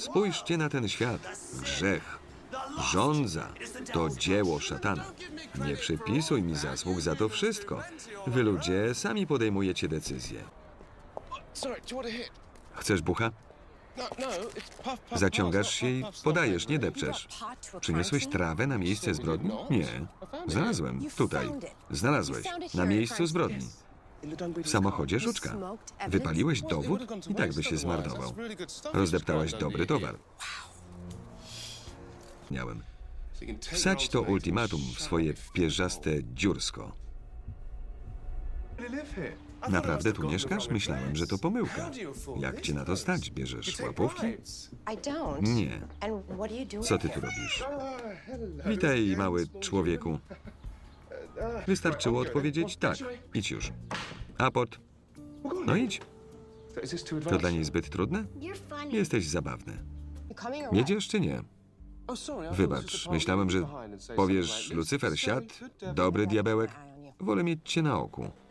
Spójrzcie na ten świat. Grzech, żądza to dzieło szatana. Nie przypisuj mi zasług za to wszystko. Wy ludzie sami podejmujecie decyzje. Chcesz bucha? Zaciągasz się i podajesz, nie depczesz. Przyniosłeś trawę na miejsce zbrodni? Nie. Znalazłem. Tutaj. Znalazłeś. Na miejscu zbrodni. W samochodzie żuczka. Wypaliłeś dowód i tak by się zmarnował. Rozdeptałaś dobry towar. Miałem. Wsadź to ultimatum w swoje pierzaste dziursko. Naprawdę tu mieszkasz? Myślałem, że to pomyłka. Jak cię na to stać? Bierzesz łapówki? Nie. Co ty tu robisz? Witaj, mały człowieku. Wystarczyło odpowiedzieć tak. Idź już. Aport. No idź. To dla niej zbyt trudne? Jesteś zabawny. Jedziesz czy nie? Wybacz, myślałem, że powiesz Lucyfer siad, dobry diabełek. Wolę mieć cię na oku.